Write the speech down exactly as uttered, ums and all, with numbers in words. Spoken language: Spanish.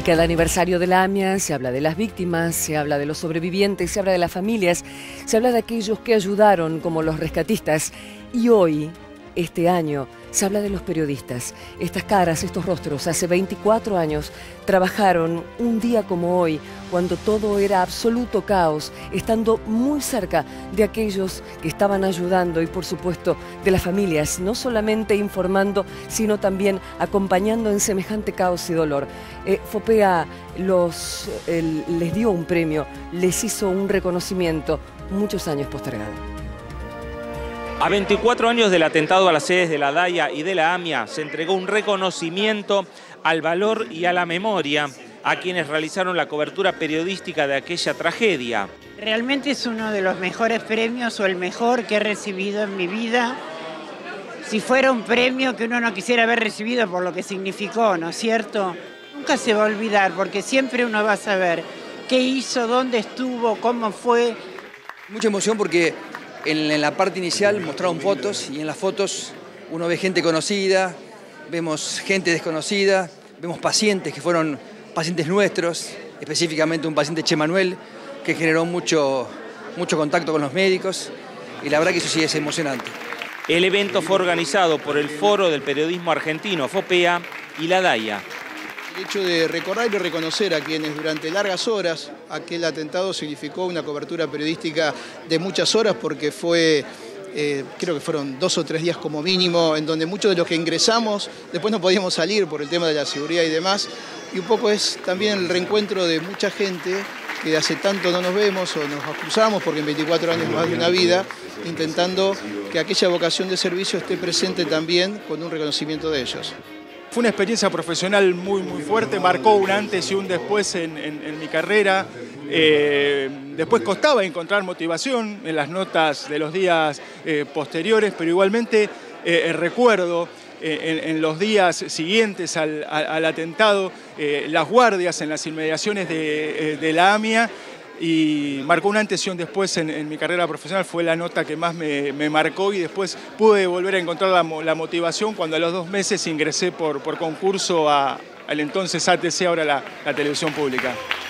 Y cada aniversario de la AMIA se habla de las víctimas, se habla de los sobrevivientes, se habla de las familias, se habla de aquellos que ayudaron, como los rescatistas. Y hoy, este año, se habla de los periodistas. Estas caras, estos rostros, hace veinticuatro años, trabajaron un día como hoy, cuando todo era absoluto caos, estando muy cerca de aquellos que estaban ayudando y, por supuesto, de las familias, no solamente informando, sino también acompañando en semejante caos y dolor. Eh, FOPEA los, eh, les dio un premio, les hizo un reconocimiento, muchos años postergado. A veinticuatro años del atentado a las sedes de la DAIA y de la AMIA se entregó un reconocimiento al valor y a la memoria a quienes realizaron la cobertura periodística de aquella tragedia. Realmente es uno de los mejores premios o el mejor que he recibido en mi vida. Si fuera un premio que uno no quisiera haber recibido por lo que significó, ¿no es cierto? Nunca se va a olvidar porque siempre uno va a saber qué hizo, dónde estuvo, cómo fue. Mucha emoción porque en la parte inicial mostraron fotos y en las fotos uno ve gente conocida, vemos gente desconocida, vemos pacientes que fueron pacientes nuestros, específicamente un paciente Che Manuel, que generó mucho, mucho contacto con los médicos y la verdad que eso sí es emocionante. El evento fue organizado por el Foro del Periodismo Argentino, FOPEA, y la DAIA. El hecho de recordar y reconocer a quienes durante largas horas aquel atentado significó una cobertura periodística de muchas horas porque fue, eh, creo que fueron dos o tres días como mínimo, en donde muchos de los que ingresamos después no podíamos salir por el tema de la seguridad y demás. Y un poco es también el reencuentro de mucha gente que hace tanto no nos vemos o nos cruzamos porque en veinticuatro años más de una vida, intentando que aquella vocación de servicio esté presente también con un reconocimiento de ellos. Fue una experiencia profesional muy, muy fuerte, marcó un antes y un después en, en, en mi carrera. Eh, después costaba encontrar motivación en las notas de los días eh, posteriores, pero igualmente eh, recuerdo eh, en, en los días siguientes al, al, al atentado eh, las guardias en las inmediaciones de, de la AMIA. Y marcó un antes y un después en, en mi carrera profesional, fue la nota que más me, me marcó y después pude volver a encontrar la, la motivación cuando a los dos meses ingresé por, por concurso a, al entonces A T C, ahora la, la televisión pública.